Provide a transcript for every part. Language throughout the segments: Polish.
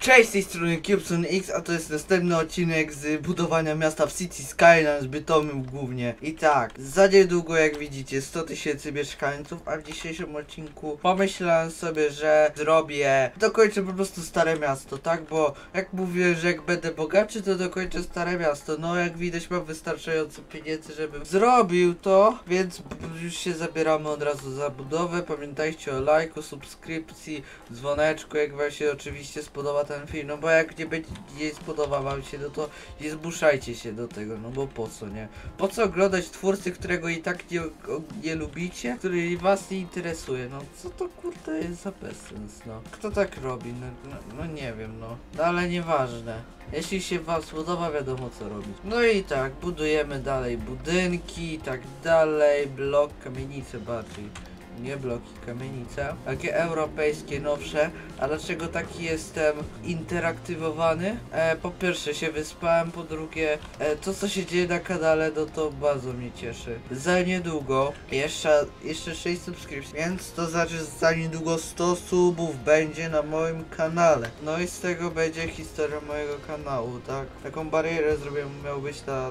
Cześć, z tej strony Cubson X, a to jest następny odcinek z budowania miasta w City Skylines, Bytomym głównie. I tak, za niedługo jak widzicie 100 000 mieszkańców, a w dzisiejszym odcinku pomyślałem sobie, że dokończę po prostu Stare Miasto, tak? Bo jak mówię, że jak będę bogaczy, to dokończę Stare Miasto. No jak widać mam wystarczająco pieniędzy, żebym zrobił to, więc już się zabieramy od razu za budowę. Pamiętajcie o lajku, subskrypcji, dzwoneczku, jak wam się oczywiście spodoba ten film, no bo jak nie spodoba wam się, no to nie zmuszajcie się do tego, no bo po co, nie? Po co oglądać twórcy, którego i tak nie lubicie, który was nie interesuje, no co to kurde jest za bezsens, no. Kto tak robi, no nie wiem, no ale nieważne. Jeśli się wam spodoba, wiadomo co robić. No i tak, budujemy dalej budynki i tak dalej, blok, kamienice bardziej. Nie bloki, kamienice. Takie europejskie, nowsze. A dlaczego taki jestem interaktywowany? Po pierwsze się wyspałem, po drugie to co się dzieje na kanale, no to bardzo mnie cieszy. Za niedługo jeszcze 6 subskrypcji, więc to znaczy za niedługo 100 subów będzie na moim kanale. No i z tego będzie historia mojego kanału, tak? Taką barierę zrobię, miał być na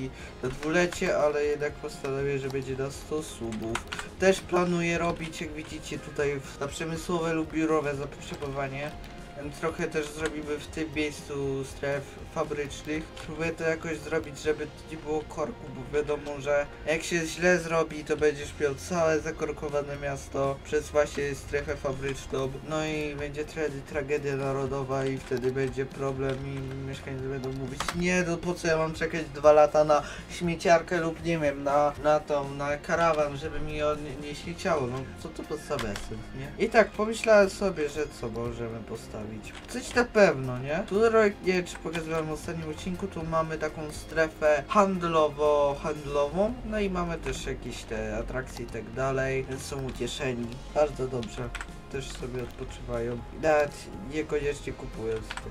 dwulecie, ale jednak postanowię, że będzie na 100 subów. Też planuję robić, jak widzicie tutaj, na przemysłowe lub biurowe zapotrzebowanie. Trochę też zrobimy w tym miejscu stref fabrycznych. Spróbuję to jakoś zrobić, żeby nie było korku, bo wiadomo, że jak się źle zrobi, to będziesz miał całe zakorkowane miasto przez właśnie strefę fabryczną. No i będzie tragedia narodowa i wtedy będzie problem i mieszkańcy będą mówić: nie, no po co ja mam czekać 2 lata na śmieciarkę lub nie wiem, na karawan, żeby mi nie śmieciało. No co to za bezsens, nie? I tak pomyślałem sobie, że co możemy postawić. Coś na pewno, nie? Tutaj, nie wiem czy pokazywałem w ostatnim odcinku, tu mamy taką strefę handlową, no i mamy też jakieś te atrakcje i tak dalej, więc są ucieszeni. Bardzo dobrze. Też sobie odpoczywają. Nawet niekoniecznie kupując to.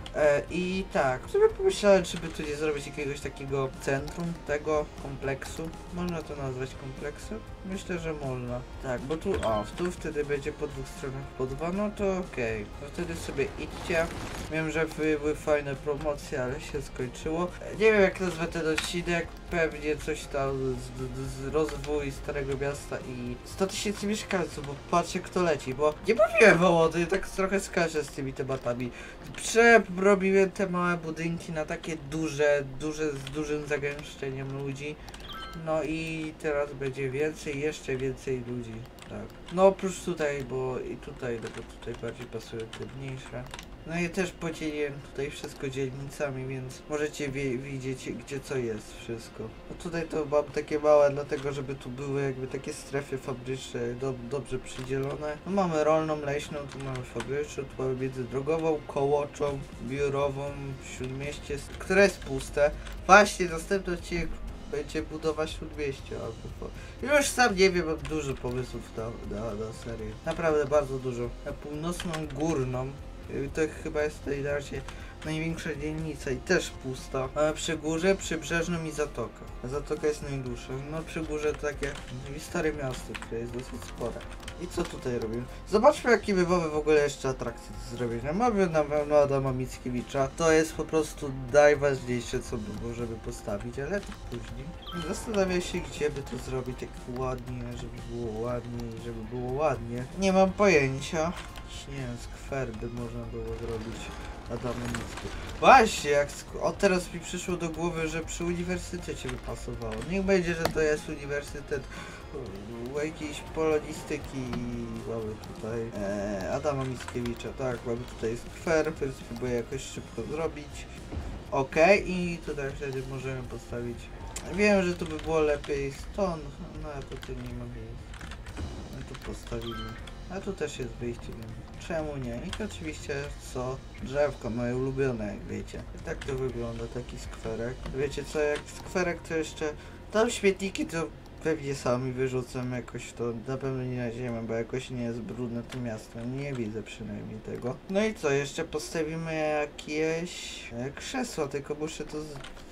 I tak, sobie pomyślałem, czy by tu nie zrobić jakiegoś takiego centrum tego kompleksu. Można to nazwać kompleksem? Myślę, że można. Tak, bo tu wtedy będzie po 2 stronach po 2, no to okej. No wtedy sobie idźcie. Wiem, że były fajne promocje, ale się skończyło. Nie wiem jak nazwę ten odcinek, pewnie coś tam z rozwój Starego Miasta i 100 000 mieszkańców, bo patrzcie kto leci, bo nie mówiłem wam o tym, tak trochę skaczę z tymi tematami. Robiłem te małe budynki na takie duże, z dużym zagęszczeniem ludzi. No i teraz będzie więcej, jeszcze więcej ludzi, tak. No oprócz tutaj, bo i tutaj, no bo tutaj bardziej pasują te mniejsze. No i też podzieliłem tutaj wszystko dzielnicami, więc możecie widzieć gdzie co jest wszystko. No tutaj to mam takie małe, dlatego żeby tu były jakby takie strefy fabryczne dobrze przydzielone. No mamy rolną, leśną, tu mamy fabryczną, tu mamy międzydrogową, kołoczą, biurową, śródmieście, które jest puste. Właśnie następny odcinek będzie budowa śródmieścia. Już sam nie wiem, mam dużo pomysłów na serię. Naprawdę bardzo dużo. Na północną górną. To chyba jest tutaj na razie największa dzielnica i też pusta. Mamy Przygórze, Przybrzeżną i Zatokę. Zatoka jest najdłuższa. No Przygórze to takie Stare Miasto, które jest dosyć spore. I co tutaj robimy? Zobaczmy jakie by w ogóle jeszcze atrakcje do zrobienia. Mamy na pewno Adama Mickiewicza. To jest po prostu najważniejsze co możemy postawić, ale to później. Zastanawiam się gdzie by to zrobić tak ładnie, żeby było ładnie. Nie mam pojęcia. Nie wiem, skwer by można było zrobić Adama Mickiewicza. Właśnie, teraz mi przyszło do głowy, że przy uniwersytecie by pasowało. Niech będzie, że to jest uniwersytet jakiejś polonistyki i mamy tutaj Adama Mickiewicza, tak, mamy tutaj skwer, który spróbuję jakoś szybko zrobić. Okej, i tutaj wtedy możemy postawić. Wiem, że to by było lepiej stąd, no a tutaj nie ma miejsca. No tu postawimy. A tu też jest wyjście, więc czemu nie? I oczywiście co? Drzewko moje ulubione, jak wiecie. I tak to wygląda, taki skwerek. Wiecie co, jak skwerek to jeszcze... Tam śmietniki to pewnie sami wyrzucam jakoś, to na pewno nie na ziemię, bo jakoś nie jest brudne to miasto. Nie widzę przynajmniej tego. No i co, jeszcze postawimy jakieś krzesła, tylko muszę to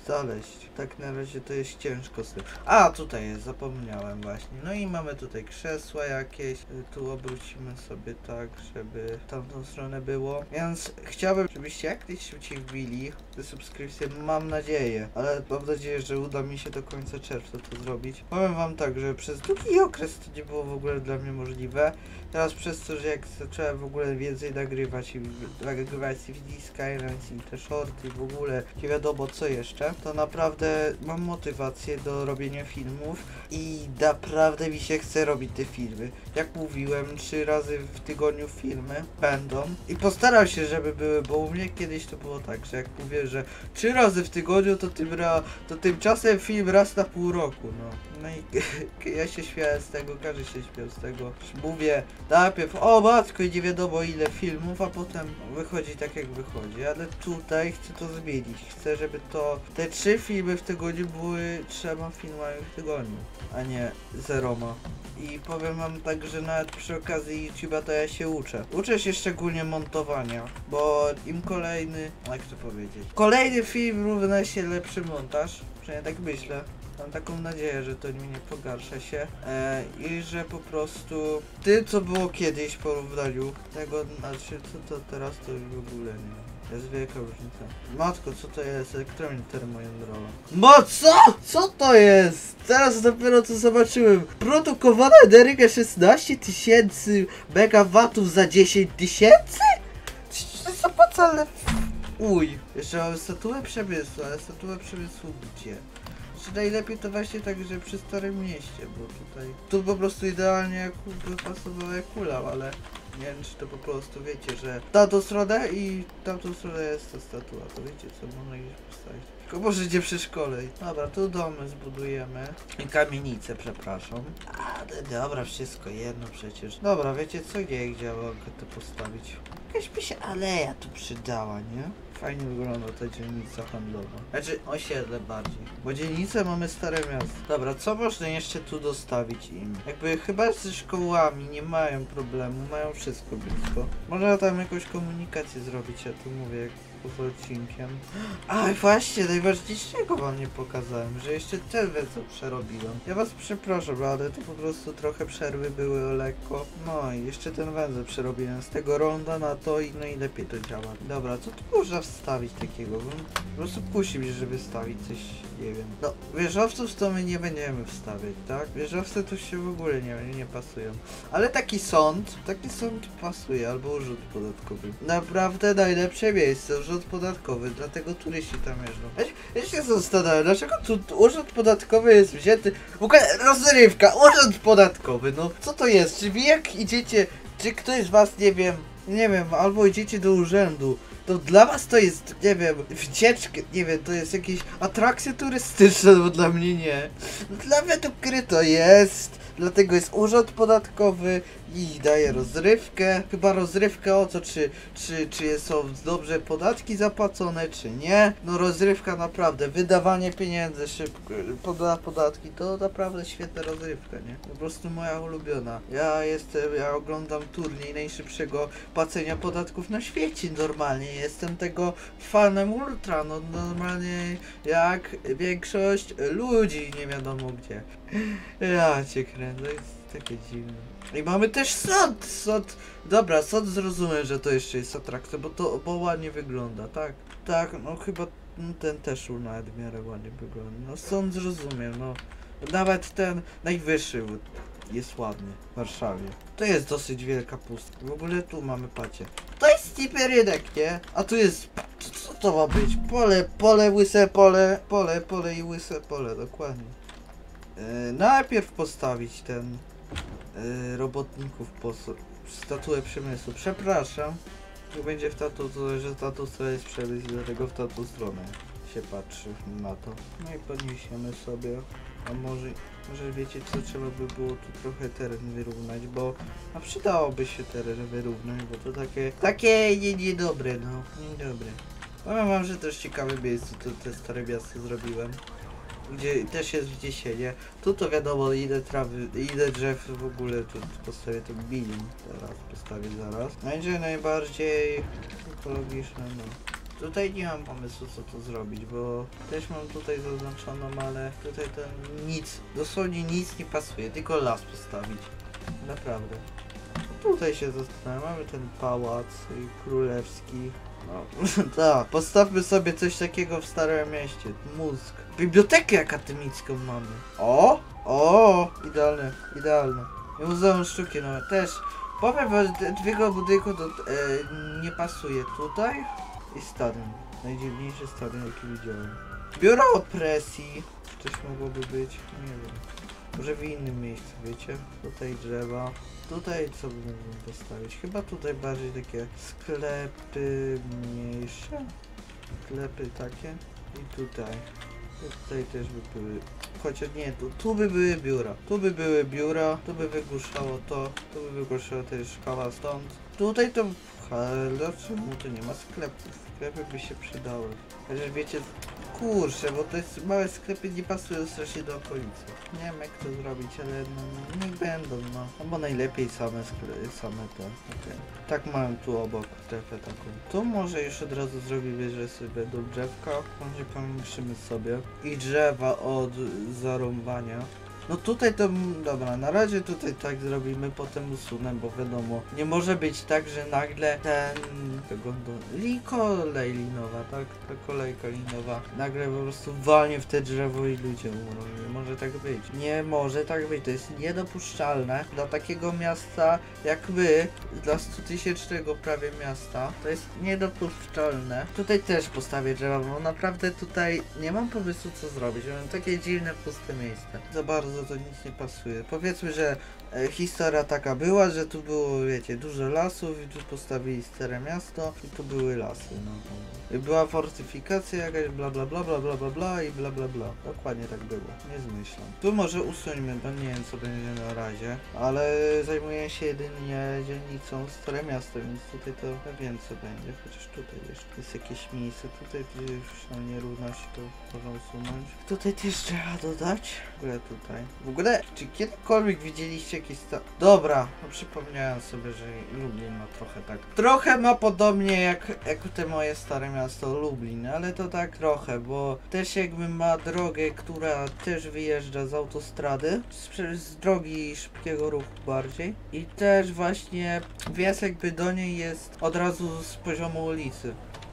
znaleźć. Tak na razie to jest ciężko z tym. A, tutaj jest, zapomniałem właśnie. No i mamy tutaj krzesła jakieś. Tu obrócimy sobie tak, żeby w tamtą stronę było. Więc chciałbym, żebyście jak najszybciej wbili te subskrypcje, mam nadzieję. Ale mam nadzieję, że uda mi się do końca czerwca to zrobić. Powiem wam tak, że przez długi okres to nie było w ogóle dla mnie możliwe. Teraz przez to, że jak zacząłem w ogóle więcej nagrywać i Cities Skylines i te shorty w ogóle nie wiadomo co jeszcze, to naprawdę mam motywację do robienia filmów i naprawdę mi się chce robić te filmy. Jak mówiłem, 3 razy w tygodniu filmy będą i postaram się, żeby były, bo u mnie kiedyś to było tak, że jak mówię, że 3 razy w tygodniu, to tymczasem film raz na pół roku, no. No i ja się śmiałem z tego, każdy się śmiał z tego. Mówię najpierw, o matko, i nie wiadomo ile filmów, a potem wychodzi tak jak wychodzi, ale tutaj chcę to zmienić. Chcę, żeby te 3 filmy w tygodniu były 3 filmami w tygodniu, a nie 0. I powiem wam tak, że nawet przy okazji YouTube'a to ja się uczę. Uczę się szczególnie montowania, bo im kolejny, jak to powiedzieć, kolejny film równa się lepszy montaż, przynajmniej tak myślę. Mam taką nadzieję, że to mi nie pogarsza się i że po prostu tym co było kiedyś w porównaniu tego, znaczy co to teraz to już w ogóle nie. Jest wielka różnica. Matko, co to jest? Elektronik termojądrowa. Co? Co to jest? Teraz dopiero to zobaczyłem. Produkowana energia 16 000 megawatów za 10 000? To jest opłacalne. Uj. Jeszcze mamy statuę przemysłu, ale statuę przemysłu gdzie? Czy najlepiej to właśnie tak, że przy Starym Mieście, bo tutaj... Tu po prostu idealnie jak pasowała jak kulał, ale nie wiem czy to po prostu wiecie, że tamtą stronę i tamtą stronę jest ta statua, to wiecie co można gdzieś postawić. Tylko może gdzie przy szkole. Dobra, tu domy zbudujemy. I kamienicę, przepraszam. Ale dobra, wszystko jedno przecież. Dobra, wiecie co, gdzie mogę to postawić? Jakaś by się aleja tu przydała, nie? Fajnie wygląda ta dzielnica handlowa. Znaczy osiedle bardziej. Bo dzielnicę mamy Stare Miasto. Dobra, co można jeszcze tu dostawić im? Jakby chyba ze szkołami nie mają problemu, mają wszystko blisko. Można tam jakąś komunikację zrobić, ja tu mówię jak poza odcinkiem. A właśnie, najważniejszego wam nie pokazałem, że jeszcze ten węzeł przerobiłem. Ja was przepraszam, ale to po prostu trochę przerwy były o lekko. No i jeszcze ten węzeł przerobiłem z tego ronda na to i no i lepiej to działa. Dobra, co tu można wstawić takiego? Po prostu kusi mnie, żeby wstawić coś, nie wiem. No, wieżowców to my nie będziemy wstawiać, tak? Wieżowce tu się w ogóle nie pasują. Ale taki sąd pasuje, albo urząd podatkowy. Naprawdę najlepsze miejsce, urząd podatkowy, dlatego turyści tam jeżdżą. Ja się zastanawiam, dlaczego tu urząd podatkowy jest wzięty, w ogóle rozrywka, urząd podatkowy, no co to jest? Czy wy jak idziecie, czy ktoś z was, nie wiem, albo idziecie do urzędu, to dla was to jest, nie wiem, wycieczka, nie wiem, to jest jakieś atrakcja turystyczna, bo dla mnie nie. Dla mnie to kryto jest, dlatego jest urząd podatkowy i daje rozrywkę. Chyba rozrywkę o to, czy są dobrze podatki zapłacone, czy nie. No rozrywka naprawdę, wydawanie pieniędzy szybko, podatki, to naprawdę świetna rozrywka, nie? Po prostu moja ulubiona. Ja oglądam turniej najszybszego płacenia podatków na świecie normalnie. Jestem tego fanem ultra, no normalnie jak większość ludzi nie wiadomo gdzie. Ja cię kręcę, to jest takie dziwne. I mamy też sąd. Dobra, sąd zrozumiem, że to jeszcze jest atrakcja, bo ładnie wygląda, tak? Tak, no chyba ten też nawet w miarę ładnie wygląda. No sąd zrozumiem, no. Nawet ten najwyższy jest ładny w Warszawie. To jest dosyć wielka pustka. W ogóle tu mamy pacie. To jest niby rynek, nie? A tu jest... Co to ma być? Pole, łyse pole, pole i łyse pole, dokładnie. Najpierw postawić ten robotników po statuę przemysłu. Przepraszam, tu będzie że tatą stronę jest przemysł i dlatego w tatą stronę się patrzy na to. No i podniesiemy sobie, a może wiecie co, trzeba by było tu trochę teren wyrównać, bo a przydałoby się teren wyrównać, bo to takie niedobre, no, niedobre. Powiem wam, że też ciekawe miejsce, to te Stare Miasto zrobiłem. Gdzie też jest wniesienie. Tu to wiadomo ile trawy, ile drzew w ogóle tu postawię ten milion. Teraz postawię zaraz. Będzie najbardziej ekologiczne, no. Tutaj nie mam pomysłu co tu zrobić, bo też mam tutaj zaznaczoną, ale tutaj to nic, dosłownie nic nie pasuje, tylko las postawić. Naprawdę. Tutaj się zastanawiam, mamy ten pałac królewski. No, tak, postawmy sobie coś takiego w Starym Mieście. Mózg. Bibliotekę akademicką mamy. O, idealne, idealne. I Muzeum Sztuki, no też. Powiem wam, że dwie budynku to nie pasuje tutaj i stadion. Najdziwniejszy stadion jaki widziałem. Biuro opresji. Coś mogłoby być, nie wiem. Może w innym miejscu, wiecie? Tutaj drzewa. Tutaj co bym mógł postawić? Chyba tutaj bardziej takie sklepy mniejsze. Sklepy takie. I tutaj. Tutaj też by były. Chociaż nie, tu by były biura. Tu by były biura. Tu by wygłuszało to. Tu by wygłuszało też szkoła stąd. Tutaj to... Ale czemu tu nie ma sklepów? Sklepy by się przydały. Chociaż wiecie... Kurczę, bo to jest małe sklepy, nie pasują strasznie do okolicy. Nie wiem jak to zrobić, ale no niech będą, no. Albo najlepiej same te. Okay. Tak mam tu obok strefę taką. Tu może już od razu zrobimy, że sobie będą drzewka. Może powiększymy sobie. I drzewa od zarąbania. No tutaj to, dobra, na razie tutaj tak zrobimy, potem usunę, bo wiadomo, nie może być tak, że nagle kolej linowa, tak? Ta kolejka linowa nagle po prostu walnie w te drzewo i ludzie umrą. Nie może tak być. Nie może tak być, to jest niedopuszczalne dla takiego miasta jak my, dla 100-tysięcznego prawie miasta, to jest niedopuszczalne. Tutaj też postawię drzewa, bo naprawdę tutaj nie mam pomysłu co zrobić, mam takie dziwne, puste miejsce. Za bardzo to nic nie pasuje. Powiedzmy, że historia taka była, że tu było, wiecie, dużo lasów i tu postawili stare miasto i tu były lasy, no. I była fortyfikacja jakaś, bla bla bla bla bla bla bla i bla bla bla. Dokładnie tak było, nie zmyślam. Tu może usuńmy, bo nie wiem co będzie na razie, ale zajmuję się jedynie dzielnicą Stare Miasto, więc tutaj to więcej będzie, chociaż tutaj jeszcze jest jakieś miejsce, tutaj już są nierówności, to można usunąć. Tutaj też trzeba dodać, w ogóle tutaj. W ogóle, czy kiedykolwiek widzieliście jakieś Dobra, no przypomniałem sobie, że Lublin ma trochę tak. Trochę ma podobnie jak te moje stare miasto Lublin, ale to tak trochę, bo też jakby ma drogę, która też wyjeżdża z autostrady, z drogi szybkiego ruchu bardziej. I też właśnie wjazd jakby do niej jest od razu z poziomu ulicy.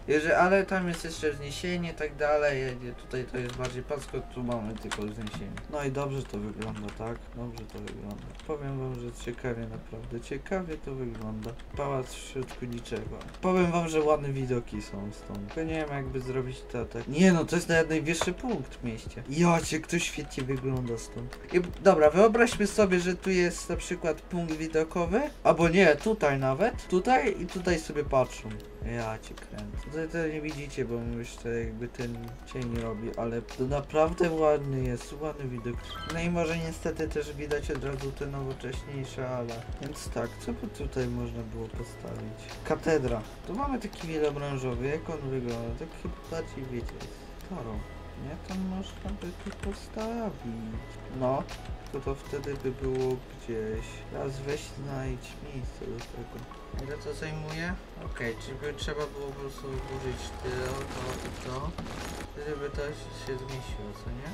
Ale tam jest jeszcze wzniesienie i tak dalej, tutaj to jest bardziej pasko, tu mamy tylko wzniesienie. No i dobrze to wygląda, tak? Dobrze to wygląda. Powiem wam, że ciekawie, naprawdę ciekawie to wygląda. Pałac w środku niczego. Powiem wam, że ładne widoki są stąd. Tylko nie wiem jakby zrobić to tak. Nie no, to jest nawet najwyższy punkt w mieście. Jocie, to świetnie wygląda stąd. I dobra, wyobraźmy sobie, że tu jest na przykład punkt widokowy, albo nie, tutaj nawet. Tutaj i tutaj sobie patrzą. Ja cię kręcę. Tutaj to nie widzicie, bo jeszcze jakby ten cień robi, ale to naprawdę ładny jest, ładny widok. No i może niestety też widać od razu te nowocześniejsze, ale... Więc tak, co by tutaj można było postawić? Katedra. Tu mamy taki wielobranżowy, jak on wygląda? Tak chyba bardziej wiecie, starą. Nie, tam można by tu postawić. No, to wtedy by było gdzieś. Teraz weź znajdź miejsce do tego. Ile to zajmuje? Okej, czyli by trzeba było po prostu użyć to, wtedy by to się zmieściło, co nie?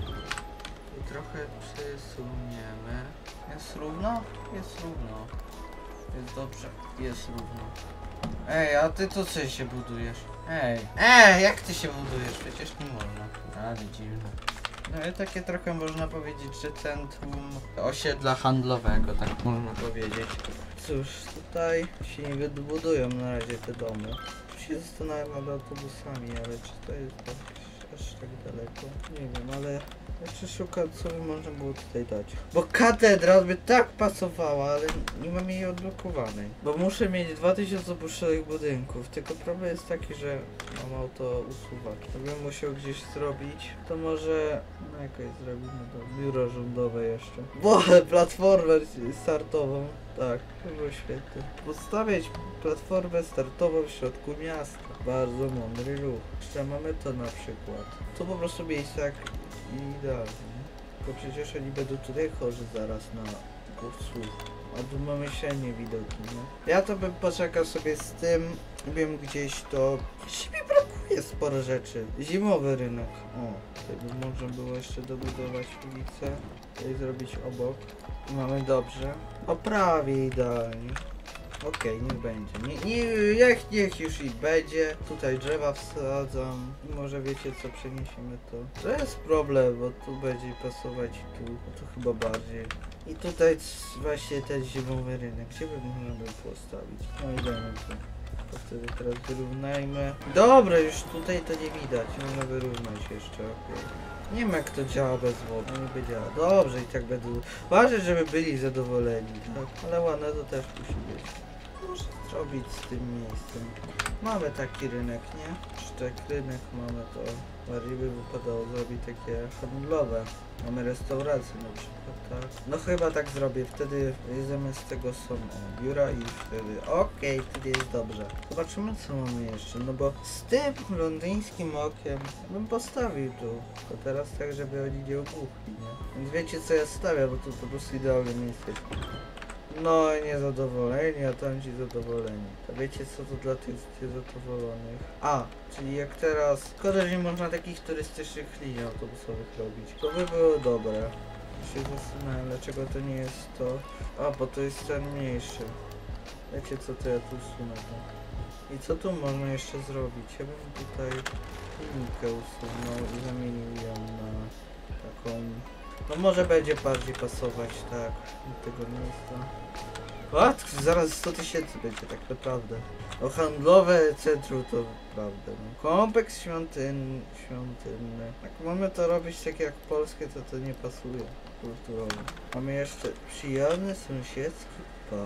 I trochę przesuniemy. Jest równo? Jest równo. Jest dobrze, jest równo. Ej, a ty to co się budujesz? Ej, jak ty się budujesz? Przecież nie można. Ale dziwne. No i takie trochę można powiedzieć, że centrum osiedla handlowego, tak można powiedzieć. Cóż, tutaj się nie wybudują na razie te domy. Tu się zastanawiam nad autobusami, ale czy to jest aż tak daleko? Nie wiem, ale jeszcze szukam, co by można było tutaj dać. Bo katedra by tak pasowała, ale nie mam jej odblokowanej. Bo muszę mieć 2000 opuszczonych budynków, tylko problem jest taki, że mam auto usuwacz. To bym musiał gdzieś zrobić, to może jakoś zrobimy to biuro rządowe jeszcze. Bo platformę startową. Tak, to było świetne. Postawiać platformę startową w środku miasta. Bardzo mądry ruch. Jeszcze mamy to na przykład. To po prostu miejsce jak idealnie. Bo przecież oni będą tutaj chorzy zaraz na głosów. A tu mamy średnie widoki, nie? Ja to bym poczekał sobie z tym. Wiem gdzieś to... Mi brakuje Tu jest sporo rzeczy. Zimowy rynek. O, tutaj by można było jeszcze dobudować ulicę. Tutaj zrobić obok. Mamy dobrze. O, prawie idealnie. Okej, niech będzie. Niech już i będzie. Tutaj drzewa wsadzam. I może wiecie co, przeniesiemy to. To jest problem, bo tu będzie pasować tu. Tu chyba bardziej. I tutaj właśnie ten zimowy rynek. Gdzie by można było postawić? No i dajmy tu. To wtedy teraz wyrównajmy. Dobra, już tutaj to nie widać. Można wyrównać jeszcze. Okay. Nie wiem jak to działa bez wody. Nie działa. Dobrze i tak będą. Ważne, żeby byli zadowoleni. Tak? Ale ładne to też musi być. Może zrobić z tym miejscem. Mamy taki rynek, nie? Czy tak rynek mamy, to bardziej by wypadało zrobić takie handlowe. Mamy restaurację na przykład, tak? No chyba tak zrobię, wtedy zamiast tego są biura i wtedy okej, wtedy jest dobrze. Zobaczymy co mamy jeszcze, no bo z tym londyńskim okiem bym postawił tu. Tylko teraz tak, żeby oni nie obuchli, nie? Więc wiecie co ja stawiam, bo tu po prostu idealne miejsce. No i niezadowoleni, a tamci zadowoleni. To wiecie co to dla tych niezadowolonych? A, czyli jak teraz... Szkoda, że nie można takich turystycznych linii autobusowych robić. To by było dobre. Się zastanawiam, dlaczego to nie jest to. A, bo to jest ten mniejszy. Wiecie co, to ja tu usunę to. I co tu można jeszcze zrobić? Ja bym tutaj linijkę usunął i zamienił ją na taką... No może będzie bardziej pasować, tak, do tego miejsca. What? Zaraz 100 000 będzie tak naprawdę. No handlowe centrum to prawda. No. Kompleks świątynny. Jak mamy to robić tak jak polskie, to nie pasuje kulturowo. Mamy jeszcze przyjazny sąsiedzki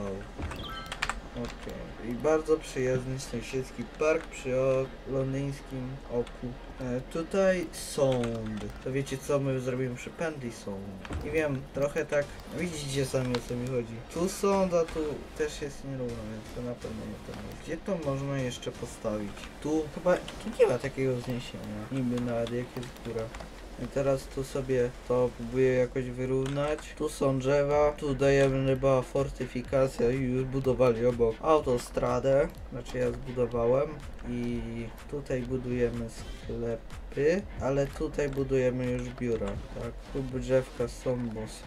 park. Okej. I bardzo przyjazny sąsiedzki park przy londyńskim oku. Tutaj sąd. To wiecie co my zrobimy przy Pendley Sąd. I wiem, trochę tak, widzicie sami o co mi chodzi. Tu sąd, a tu też jest nierówno, więc to na pewno nie to jest. Gdzie to można jeszcze postawić? Tu chyba, tu nie ma takiego wzniesienia. Niby nawet jak jest góra. I teraz tu sobie to próbuję jakoś wyrównać. Tu są drzewa, tu dajemy chyba fortyfikację i już budowali obok autostradę. Znaczy ja zbudowałem. I tutaj budujemy sklepy, ale tutaj budujemy już biura, tak? Tu drzewka są,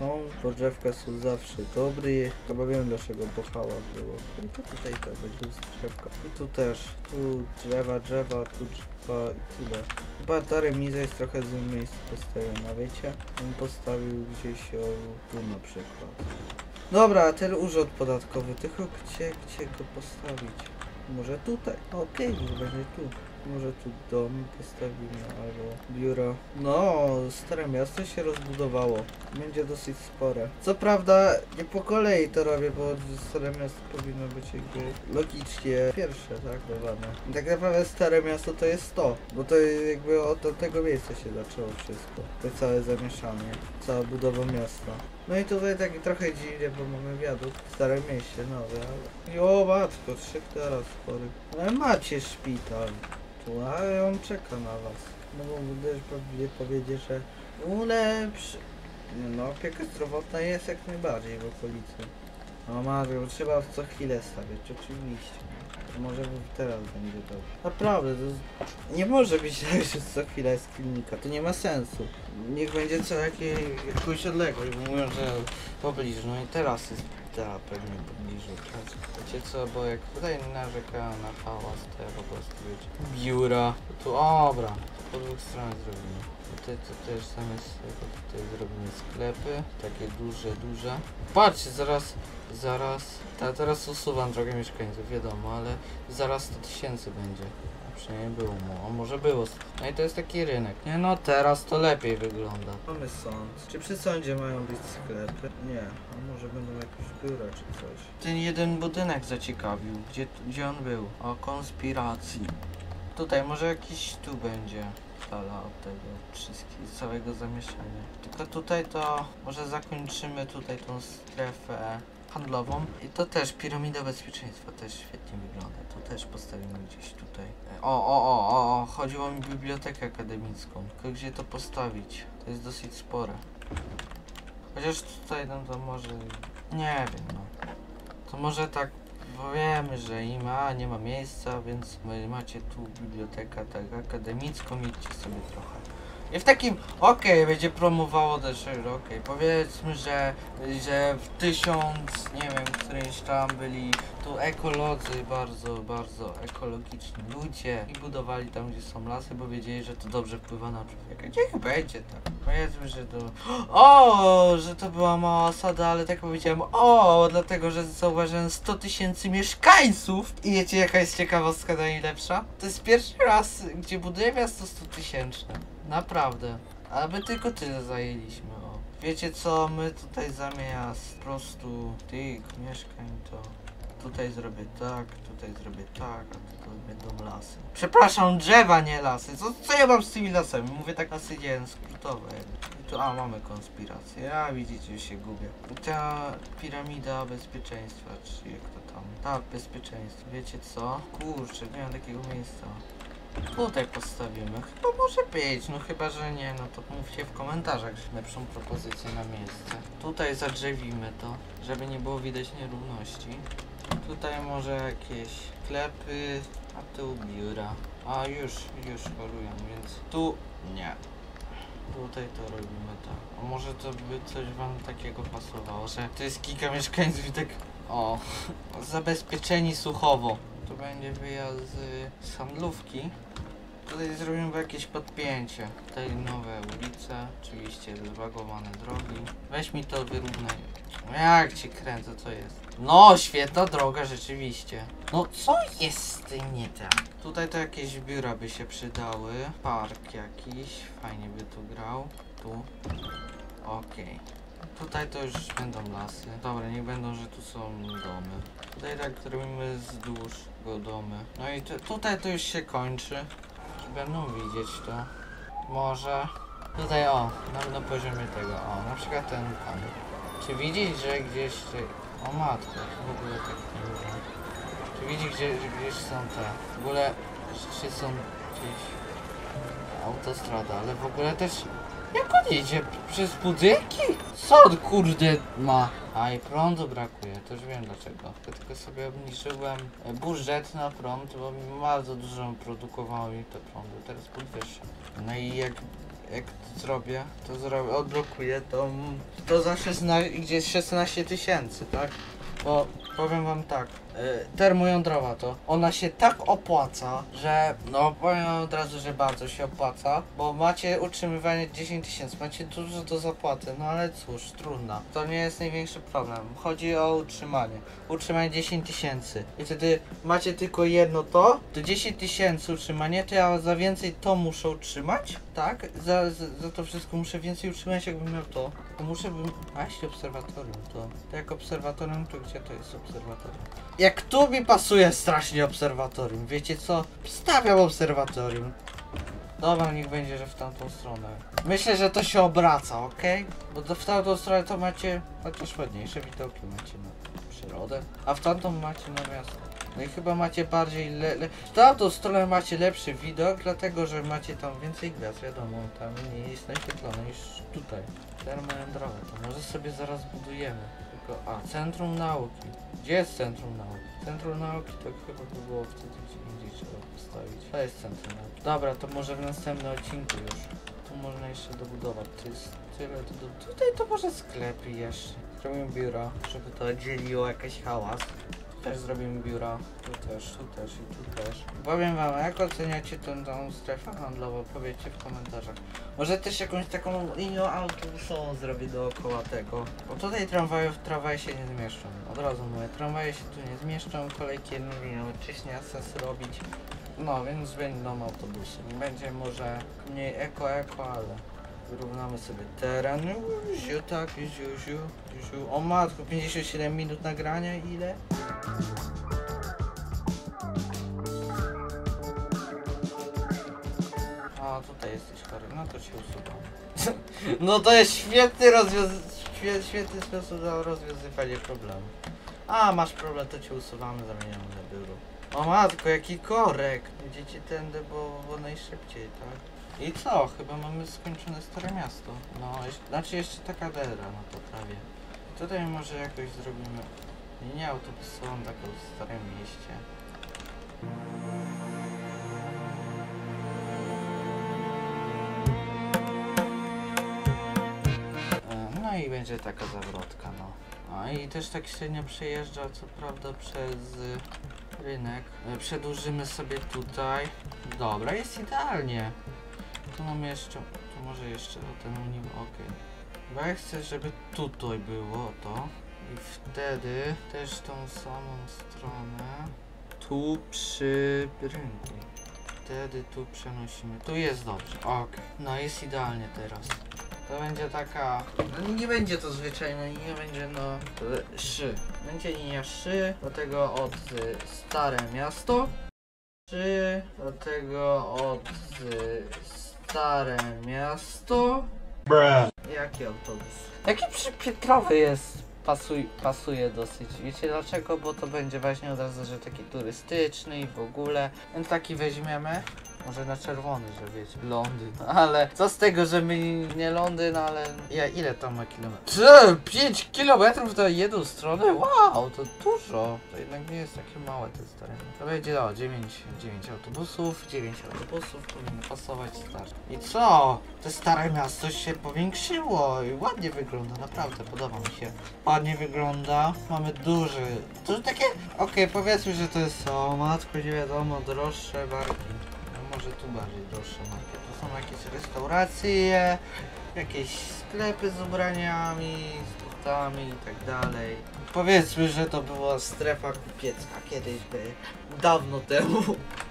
bo drzewka są zawsze dobre. Chyba wiem dlaczego, bo hałas było. I to tutaj to będzie drzewka. I tu też, tu drzewa, tu drzewa i tyle. Chyba ta remiza jest trochę w złym miejscu postawiona, wiecie? On postawił gdzieś tu na przykład. Dobra, ten urząd podatkowy, tylko gdzie go postawić? Może tutaj. Okej, może będzie tu. Może tu dom postawimy albo biuro. No, stare miasto się rozbudowało. Będzie dosyć spore. Co prawda nie po kolei to robię, bo stare miasto powinno być jakby logicznie pierwsze, tak? Dawane. I tak naprawdę stare miasto to jest to. Bo to jakby od tego miejsca się zaczęło wszystko. To całe zamieszanie. Cała budowa miasta. No i tutaj tak trochę dziwnie, bo mamy wiadukt w Starym Mieście nowy, ale... O matko, 3 teraz chory. Ale macie szpital. Tu, a on czeka na was. No bo też pewnie powiedzie, że ulepszy. No opieka zdrowotna jest jak najbardziej w okolicy. O matko, trzeba co chwilę stawiać, oczywiście. To może teraz będzie dobrze. Naprawdę, to nie może być tak, że co chwila jest klinika, to nie ma sensu. Niech będzie co jakąś odległość, bo mówią, że w pobliżu, no i teraz jest pewnie w pobliżu. Wiecie co, bo jak tutaj narzekają na hałas, to ja po prostu wiecie. Biura, tu dobra, po dwóch stronach zrobimy. Tutaj to też zamiast tego tutaj zrobimy sklepy, takie duże. Patrzcie, teraz usuwam drogę mieszkańców, wiadomo, ale zaraz 100 000 będzie. Przynajmniej było mu, a może było. No i to jest taki rynek. Nie no, teraz to lepiej wygląda. Mamy sąd. Czy przy sądzie mają być sklepy? Nie. A może będą jakieś biura czy coś. Ten jeden budynek zaciekawił. Gdzie on był? O konspiracji. Tutaj może jakiś tu będzie. Od tego wszystkiego, całego zamieszania. Tylko tutaj to może zakończymy tutaj tą strefę handlową i to też piramida bezpieczeństwa też świetnie wygląda. To też postawimy gdzieś tutaj. Chodziło mi o bibliotekę akademicką. Tylko gdzie to postawić? To jest dosyć spore. Chociaż tutaj no to może nie wiem no. To może tak bo wiemy, że nie ma miejsca, więc macie tu bibliotekę tak akademicką, idźcie sobie trochę. I w takim, będzie promowało też, powiedzmy, że w 1000, nie wiem, któryś tam byli tu ekolodzy, bardzo ekologiczni ludzie i budowali tam, gdzie są lasy, bo wiedzieli, że to dobrze wpływa na człowieka. Niech będzie tak. Powiedzmy, że to, że to była mała osada, ale tak powiedziałem, dlatego, że zauważyłem 100 000 mieszkańców. I wiecie, jaka jest ciekawostka najlepsza? To jest pierwszy raz, gdzie buduję miasto 100 000. Naprawdę. Ale my tylko tyle zajęliśmy, Wiecie co, my tutaj zamiast po prostu tych mieszkań to tutaj zrobię tak, a tutaj będą lasy. Przepraszam, drzewa, nie lasy. Co ja mam z tymi lasami? Mówię tak lasy jeden skrótowe. I tu, mamy konspirację. Widzicie, się gubię. Ta piramida bezpieczeństwa, czy jak to tam? Tak, bezpieczeństwo. Wiecie co? Kurczę, nie mam takiego miejsca. Tutaj postawimy. Chyba może być, chyba, że nie, to mówcie w komentarzach lepszą propozycję na miejsce. Tutaj zadrzewimy to, żeby nie było widać nierówności. Tutaj może jakieś sklepy, a tu biura. Już chorują, więc tu nie. Tutaj to robimy tak. A może to by coś wam takiego pasowało, że to jest kilka mieszkańców i tak zabezpieczeni słuchowo. To będzie wyjazd z handlówki. Tutaj zrobimy jakieś podpięcie. Tutaj nowe ulice, oczywiście zbagowane drogi. Weź mi to wyrównaj. Jak ci kręcę, co jest? Świetna droga, rzeczywiście. Co jest z tym nie tak? Tutaj to jakieś biura by się przydały. Park jakiś, fajnie by tu grał. Tu. Tutaj to już będą lasy. Dobra, niech będą, że tu są domy. Tutaj tak robimy wzdłuż go domy. I tutaj to już się kończy. Będą widzieć to. Może. Tutaj na poziomie tego. Na przykład ten tam. Czy widzieć, że gdzieś... O matko, w ogóle tak nie mówię. Czy widzieć, że gdzieś są te... W ogóle... Czy są gdzieś... Autostrada, ale w ogóle też... Jak on idzie? Przez budynki? Co on kurde ma? I prądu brakuje, też wiem dlaczego. Tylko sobie obniżyłem budżet na prąd, bo mi bardzo dużo produkowało mi to prądu. Teraz podwyższę. I jak to zrobię, odblokuję to za 16, gdzieś 16 000, tak? Bo powiem wam tak, termojądrowa ona się tak opłaca, że powiem od razu, że bardzo się opłaca, bo macie utrzymywanie 10 000, macie dużo do zapłaty, ale cóż, trudno. To nie jest największy problem, chodzi o utrzymanie 10 000 i wtedy macie tylko jedno to 10 000 utrzymanie, to ja za więcej to muszę utrzymać, tak? Za to wszystko muszę więcej utrzymać, jakbym miał to muszę obserwatorium, to jak obserwatorium, to gdzie to jest obserwatorium? Jak tu mi pasuje strasznie obserwatorium, wiecie co? Stawiam obserwatorium. Dobra, niech będzie, że w tamtą stronę. Myślę, że to się obraca, Bo w tamtą stronę to macie chociaż ładniejsze widoki, macie na przyrodę, a w tamtą macie na miasto. I chyba macie bardziej w tamtą stronę macie lepszy widok, dlatego że macie tam więcej gwiazd, wiadomo, tam nie jest naświetlone niż tutaj. Termojądrowe, to może sobie zaraz budujemy. Tylko, Centrum Nauki. Gdzie jest Centrum Nauki? Centrum Nauki to chyba by było wtedy gdzie indziej trzeba postawić. To jest Centrum Nauki. Dobra, to może w następnym odcinku już. Tu można jeszcze dobudować. To jest tyle tutaj to może sklepy jeszcze. Zrobimy biuro, żeby to dzieliło jakiś hałas. Też zrobimy biura, tu też i tu też. Powiem wam, jak oceniacie tą strefę handlową, powiedzcie w komentarzach. Może też jakąś taką linią autobusową zrobię dookoła tego. Bo tutaj tramwaje się nie zmieszczą. Od razu mówię, tramwaje się tu nie zmieszczą, kolejki jedną linią, czyś nie ma sensu robić. Więc będą autobusy. Będzie może mniej eko, ale wyrównamy sobie teren. O matko, 57 minut nagrania, ile? Tutaj jesteś chory, to cię usuwam. To jest świetny sposób na rozwiązywanie problemu. Masz problem, to cię usuwamy, zamieniamy na biuro. O matko, jaki korek! Idziecie tędy, bo najszybciej, tak? I co? Chyba mamy skończone Stare Miasto. Znaczy jeszcze taka dera, to prawie. Tutaj może jakoś zrobimy Linia autobusowa taką w Starym Mieście. No i będzie taka zawrotka, no. A i też tak średnio przejeżdża, co prawda, przez rynek. Przedłużymy sobie tutaj. Dobra, jest idealnie. Tu mam jeszcze, tu może jeszcze o ten unim, okej. Bo ja chcę, żeby tutaj było to. I wtedy też tą samą stronę tu przy rynku. Wtedy tu przenosimy. Tu jest dobrze, okej. No jest idealnie teraz. To będzie taka... No nie będzie to zwyczajna linia, będzie no... szy. Będzie linia szy, do tego od Stare Miasto. Szy, do tego od Stare Miasto. Jaki autobus? Jaki przypiętrowy jest. Pasuje dosyć. Wiecie dlaczego? Bo to będzie właśnie od razu, że taki turystyczny i w ogóle. Więc taki weźmiemy. Może na czerwony, że wiecie, Londyn. Ale co z tego, że my nie Londyn, ale ile to ma kilometrów? 5 kilometrów na jedną stronę? Wow, to dużo. To jednak nie jest takie małe te stare. To będzie 9 autobusów, 9 autobusów powinno pasować start. I co? To Stare Miasto się powiększyło i ładnie wygląda, naprawdę podoba mi się. Ładnie wygląda, mamy duży takie, okej, powiedzmy, że to jest o matko, nie wiadomo, droższe barki. Może tu bardziej droższe marki. Tu są jakieś restauracje, jakieś sklepy z ubraniami, z buftami i tak dalej. Powiedzmy, że to była strefa kupiecka kiedyś, dawno temu.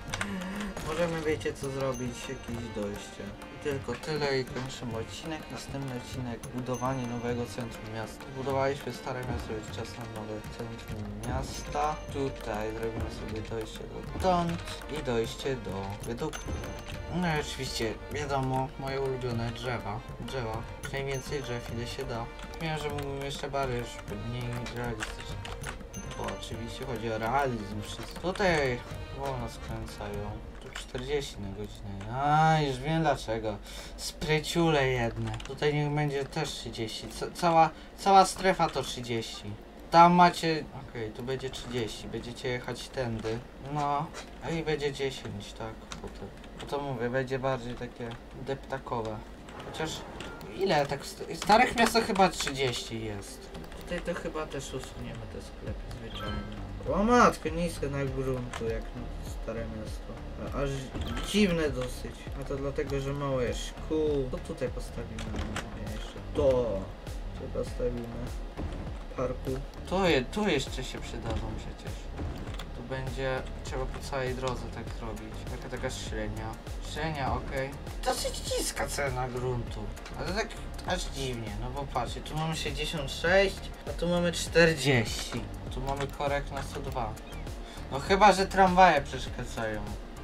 Możemy, wiecie co zrobić, jakieś dojście. I tylko tyle i kończymy odcinek. Następny odcinek, budowanie nowego centrum miasta. Budowaliśmy Stare Miasto, jest czas na nowe centrum miasta. Tutaj zrobimy sobie dojście dotąd i dojście do wiaduktu. No i oczywiście, wiadomo, moje ulubione drzewa. Najwięcej drzew, ile się da. Wiem, że mógłbym jeszcze bardziej, żeby mniej realistyczne. Bo oczywiście chodzi o realizm wszystko. Tutaj wolno skręcają. Tu 40 na godzinę. A, już wiem dlaczego. Spryciule jedne. Tutaj niech będzie też 30. Cała strefa to 30. Tam macie... Okej, tu będzie 30. Będziecie jechać tędy. No. A i będzie 10, tak. Potem. Bo to mówię, będzie bardziej takie deptakowe. Chociaż... Ile tak... Starych miast chyba 30 jest. Tutaj to chyba też usuniemy te sklepy zwyczajne. O matko, nisko na gruntu jak na Stare Miasto. Aż dziwne dosyć. A to dlatego, że mało jest szkół. To tutaj postawimy. Jeszcze to. Tu postawimy. Parku. Tu jeszcze się przydadzą przecież. Tu będzie... Trzeba po całej drodze tak zrobić. Taka średnia. Średnia, okej. Dosyć niska cena gruntu. Ale tak aż dziwnie. No bo patrzcie, tu mamy 66, a tu mamy 40. Tu mamy korek na 102. No chyba, że tramwaje przeszkadzają.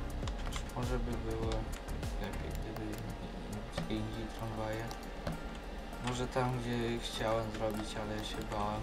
Może by było lepiej, gdyby gdzie indziej tramwaje. Może tam, gdzie chciałem zrobić, ale się bałem.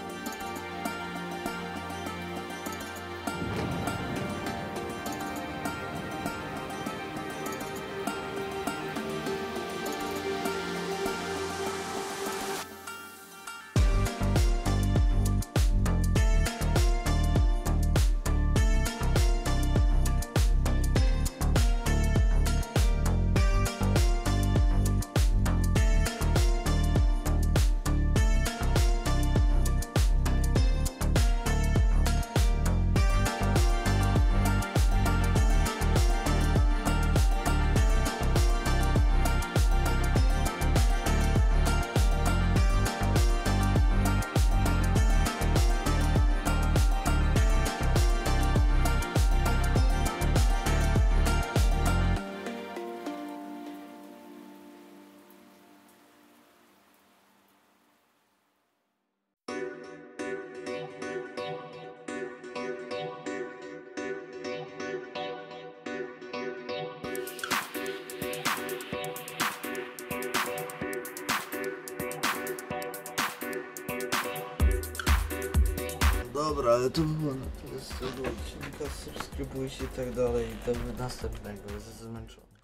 Dobra, ale to było na tyle z tego odcinka. Subskrybujcie i tak dalej. Do następnego. Jestem zmęczony.